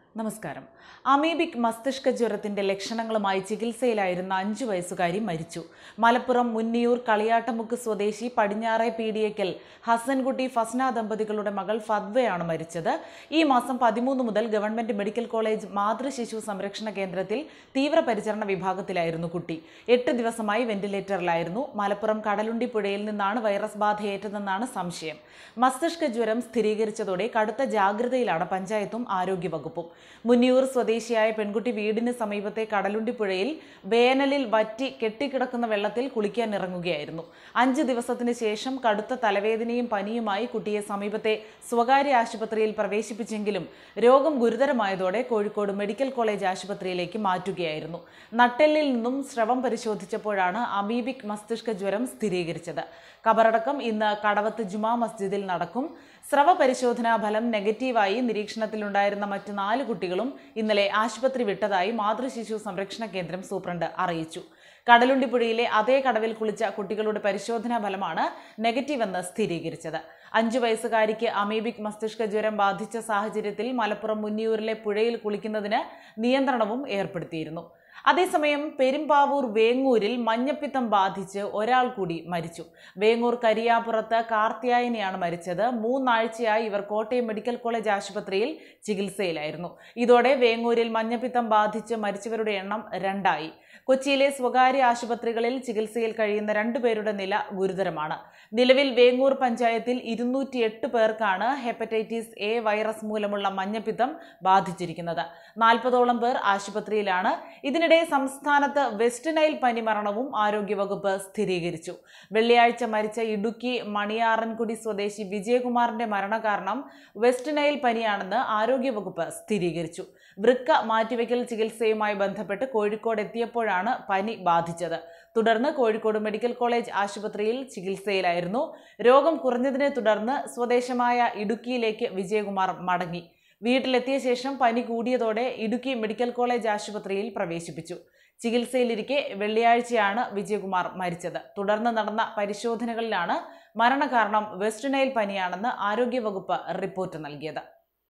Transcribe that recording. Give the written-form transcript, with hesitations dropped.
നമസ്കാരം. അമീബിക് മസ്തിഷ്ക ജ്വരത്തിന്റെ ലക്ഷണങ്ങളുമായി ചികിത്സയിലായിരുന്ന 5 വയസ്സുകാരി മരിച്ചു. മലപ്പുറം മുന്നിയൂർ കളിയാട്ടമുക്ക് സ്വദേശി പടിഞ്ഞാറെ പീടിയേക്കൽ ഹസൻകുട്ടി ഫസ്ന ദമ്പതികളുടെ മകൾ ഫദ്വയാണ് മരിച്ചത്. ഈ മാസം 13 മുതൽ ഗവൺമെന്റ് മെഡിക്കൽ കോളേജ് മാതൃശിശു സംരക്ഷണ കേന്ദ്രത്തിൽ തീവ്രപരിചരണ വിഭാഗത്തിലായിരുന്നു കുട്ടി. 8 ദിവസമായി വെന്റിലേറ്ററിലായിരുന്നു. മലപ്പുറം കടലുണ്ടി പുഴയിൽ നിന്നാണ് വൈറസ് ബാധയേറ്റതെന്നാണ് സംശയം. മസ്തിഷ്ക ജ്വരം സ്ഥിരീകരിച്ചതോടെ കടുത്ത ജാഗ്രതയിലാണ് പഞ്ചായത്തും ആരോഗ്യവകുപ്പും. മുന്നിയൂർ സ്വദേശിയായ പെൺകുട്ടി വീടിന് സമീപത്തെ കടലുണ്ടി പുഴയിൽ വേനലിൽ വറ്റി കെട്ടിക്കിടക്കുന്ന വെള്ളത്തിൽ കുളിക്കാൻ ഇറങ്ങുകയായിരുന്നു. 5 ദിവസത്തിന് ശേഷം കടുത്ത തലവേദനയും പനിയുമായി കുട്ടിയെ സമീപത്തെ സ്വകാര്യ ആശുപത്രിയിൽ പ്രവേശിപ്പിച്ചെങ്കിലും രോഗം ഗുരുതരമായതോടെ കോഴിക്കോട് മെഡിക്കൽ കോളേജ് ആശുപത്രിയിലേക്ക് മാറ്റുകയായിരുന്നു. നട്ടെല്ലിൽ നിന്നും സ്രവം പരിശോധിച്ചപ്പോഴാണ് അമീബിക് മസ്തിഷ്ക ജ്വരം സ്ഥിരീകരിച്ചത്. ഖബറടക്കം ഇന്ന് കടവത്ത് ജുമാ മസ്ജിദിൽ നടക്കും. സ്രവ പരിശോധനാ ഫലം നെഗറ്റീവായി നിരീക്ഷണത്തിലുണ്ടായിരുന്ന മറ്റ് 4 കുട്ടികളും ഇന്നലെ ആശുപത്രി വിട്ടതായി മാതൃശിശു സംരക്ഷണ കേന്ദ്രം സൂപ്രണ്ട് അറിയിച്ചു. കടലുണ്ടി പുഴയിലെ അതേ കടവിൽ കുളിച്ച കുട്ടികളുടെ പരിശോധനാ ഫലമാണ് നെഗറ്റീവെന്ന് സ്ഥിരീകരിച്ചത്. 5 വയസ്സുകാരിക്ക് അമീബിക് മസ്തിഷ്ക ജ്വരം ബാധിച്ച സാഹചര്യത്തിൽ മലപ്പുറം മുന്നിയൂരിലെ പുഴയിൽ കുളിക്കുന്നതിന് നിയന്ത്രണവും ഏർപ്പെടുത്തിയിരുന്നു. അതേസമയം പെരുമ്പാവൂർ വേങ്ങൂരിൽ മഞ്ഞപ്പിത്തം ബാധിച്ച് ഒരാൾ കൂടി മരിച്ചു. വേങ്ങൂർ കരിയാപ്പുറത്ത് കാർത്തിയായനിയാണ് മരിച്ചത്. 3 ആഴ്ചയായി ഇവർ കോട്ടയം മെഡിക്കൽ കോളേജ് ആശുപത്രിയിൽ ചികിത്സയിലായിരുന്നു. ഇതോടെ വേങ്ങൂരിൽ മഞ്ഞപ്പിത്തം ബാധിച്ച് മരിച്ചവരുടെ എണ്ണം 2 ആയി. കൊച്ചിയിലെ സ്വകാര്യ ആശുപത്രികളിൽ ചികിത്സയിൽ കഴിയുന്ന 2 പേരുടെ നില ഗുരുതരമാണ്. നിലവിൽ വേങ്ങൂർ പഞ്ചായത്തിൽ 208 പേർക്കാണ് ഹെപ്പറ്റൈറ്റിസ് എ വൈറസ് മൂലമുള്ള മഞ്ഞപ്പിത്തം ബാധിച്ചിരിക്കുന്നത്. 40ഓളം പേർ ആശുപത്രിയിലാണ്. ഇതിനിടെ സംസ്ഥാനത്ത് വെസ്റ്റ് നൈൽ പനി മരണവും ആരോഗ്യവകുപ്പ് സ്ഥിരീകരിച്ചു. വെള്ളിയാഴ്ച മരിച്ച ഇടുക്കി മണിയാറൻകുടി സ്വദേശി വിജയകുമാറിന്റെ മരണകാരണം വെസ്റ്റ് നൈൽ പനിയാണെന്ന് ആരോഗ്യവകുപ്പ് സ്ഥിരീകരിച്ചു. വൃക്ക മാറ്റിവെക്കൽ ചികിത്സയുമായി ബന്ധപ്പെട്ട് കോഴിക്കോട് എത്തിയപ്പോഴാണ് പനി ബാധിച്ചത്. തുടർന്ന് കോഴിക്കോട് മെഡിക്കൽ കോളേജ് ആശുപത്രിയിൽ ചികിത്സയിലായിരുന്നു. രോഗം കുറഞ്ഞതിനെ തുടർന്ന് സ്വദേശമായ ഇടുക്കിയിലേക്ക് വിജയകുമാർ മടങ്ങി. വീട്ടിലെത്തിയ ശേഷം പനി കൂടിയതോടെ ഇടുക്കി മെഡിക്കൽ കോളേജ് ആശുപത്രിയിൽ പ്രവേശിപ്പിച്ചു. ചികിത്സയിലിരിക്കെ വെള്ളിയാഴ്ചയാണ് വിജയകുമാർ മരിച്ചത്. തുടർന്ന് നടന്ന പരിശോധനകളിലാണ് മരണകാരണം വെസ്റ്റ് നൈൽ പനിയാണെന്ന് ആരോഗ്യവകുപ്പ് റിപ്പോർട്ട് നൽകിയത്.